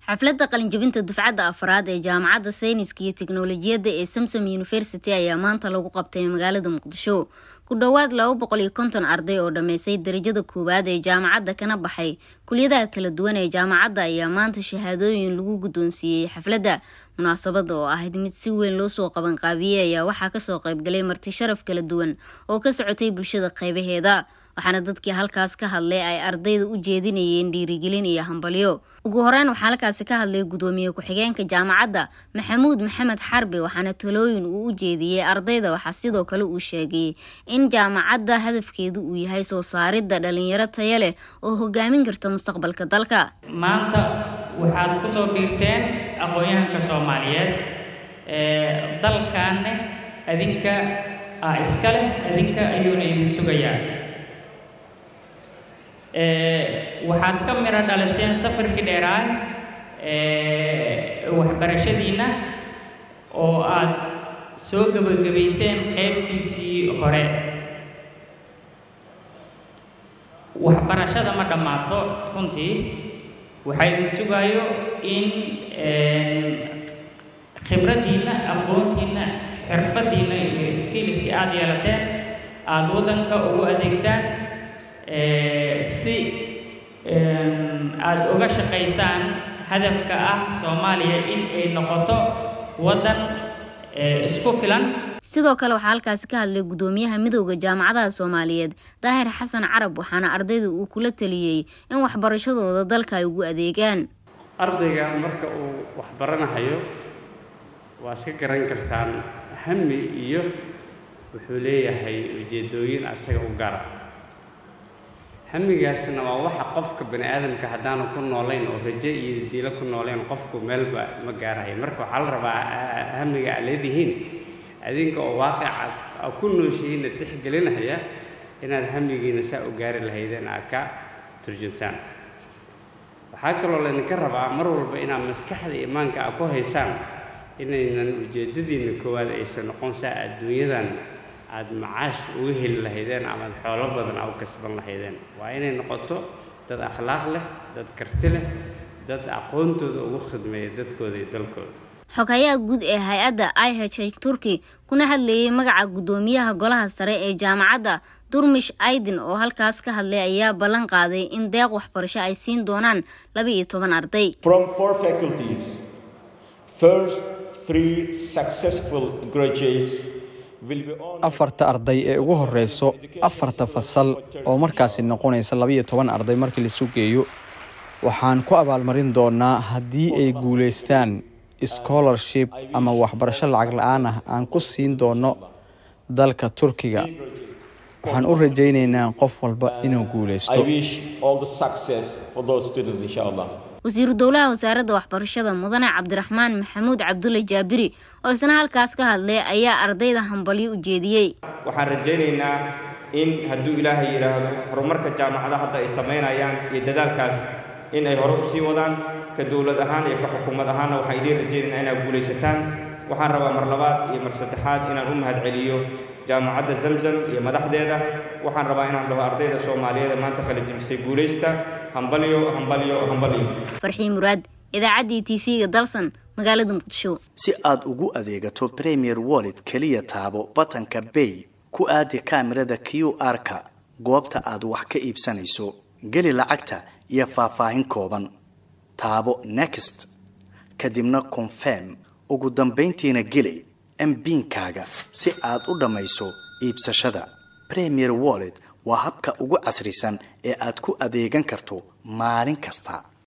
xafladda qalinjabinta dufcadda afraad ee jaamacadda sayniska iyo tiknoolajiyadda ee Samsom University ayaa maanta lagu qabtay magaalada Muqdisho. Ku dhawaad 250 arday oo dhameysay darajada koowaad ee jaamacadda kana baxay kulliyadaha kala duwan ee jaamacadda ayaa maanta shahaadooyin lagu guddoonsiiyay xafladda. munaasabada oo ahayd mid si weyn loo soo qaban qaabiyay ayaa waxaa ka soo qayb galay marti sharaf kala duwan oo ka socotay bulshada qaybaheeda. waxaana dadkii halkaas ka hadlay ay ardayda u jeedinayeen dhiirigelin iyo hambalyo. ugu horreyn waxaa halkaas ka hadlay gudoomiye ku-xigeenka jaamacadda Maxamuud Maxamed Xarbi waxaana talooyin uu u jeediyay ardayda. waxaa sidoo kale uu sheegay in jaamacadda hadafkeedu uu yahay soo saaridda dhalinyaro tayo leh oo hogaamin karta mustaqbalka dalka. maanta waxaad ku soo biirteen aqoonyahanka Soomaaliyeed dalkaanne adinka iska leh adinka ayuuna idin sugayaa. waxaad ka mira dhaliseen safarkii dheeraa waxbarashadiina oo aad soo gabagabayseen qaybtiisii hore. waxbarashada ma dhammaato runtii waxaa idin sugayo in khibradiina aqoontiina xirfadiina iyo skillski aad yeelateen aad waddanka ugu adeegtaan si aad uga shaqaysaan hadafka Soomaaliya in ay noqoto waddan isku filan. sidoo kale waxaa halkaas ka hadlay gudoomiyaha midowga jaamacadaha Soomaaliyeed Daahir Xasan Carab waxaana ardayda uu kula taliyay in waxbarashadooda dalka ay ugu adeegaan. ardayga marka uu wax baranayo waa iska garan kartaan hammi iyo wuxuu leeyahay ujeedooyin asaga u gaar ah. hamigaasna waa waxa qofka bani aadamka hadaan ku nooleyn oo rajo iyo diilo ku nooleyn qofku meelba ma gaarayo. marka waxa la rabaa hamiga leedihiin adinka oo waaqica ku nooshiin tixgelinaya inaad hamigiina saa u gaari lahaydeen aad ka turjuntaan. waxaa kaloo la idinka rabaa mar walba inaad maskaxda iimaanka ku haysaan inaynan ujeedadiina koowaad aysan noqon saa adduunyadan aad macaash uga heli lahaydeen ama xoolo badan aad kasban lahaydeen. waa inay noqoto dad akhlaaq leh, dad karti leh, dad aqoontooda ugu khidmeeya dadkooda iyo dalkooda. xogayaha guud ee hay'adda IHH Turkey kuna hadlayay magaca gudoomiyaha golaha sare ee jaamacadda Durmush Aydin oo halkaas ka hadlay ayaa ballan qaaday in deeq waxbarasho ay siin doonaan 12 arday. From 4 faculties, first 3 successful graduates afarta arday ee ugu horeyso afarta fasal oo markaasi noqonaysa 12 arday markii la sugeeyo waxaan ku abaalmarin doonaa haddii ay guuleystaan scholarship ama waxbarasho lacag la'aan ah aan ku siin doono dalka Turkiga. waxaan u rajaynaynaa qof walba inuu guuleysto. wasiir dowlaha wasaaradda waxbarashada mudane Cabdiraxmaan Maxamuud Cabdulle Jaabiri oo isna halkaas ka hadlay ayaa ardayda hambalyo u jeediyay. waxaan rajaynaynaa in hadduu Ilaahay yiraahdo horumarka jaamacadaha hadda ay sameynayaan iyo dadaalkaas in ay hore u sii wadaan ka dawlad ahaan iyo ka xukuumad ahaan. waxaan idin rajaynaynaa inaad guuleysataan. waxaan rabaa mar labaad iyo mar saddexaad inaan u mahadceliyo jaamacadda Zamzam iyo madaxdeeda. waxaan rabaa inaan dhaho ardayda Soomaaliyeed maanta kala jibisay guuleysta. hambalyo hambalyo hambalyo. Farxiin Muraad, idaacaddii TV-ga Dalsan, magaalada Muqdisho. si aad ugu adeegato Premier Wallet kaliya taabo batanka Pay ku aadi kaamirada QR-ka goobta aad wax ka iibsanayso, gali lacagta iyo faahfaahin kooban, taabo Next kadibna Confirm, ugu dambeyntiina gali MPin-kaaga si aad u dhamayso iibsashada. Premier Wallet waa habka ugu casrisan ee aad ku adeegan karto maalin kasta.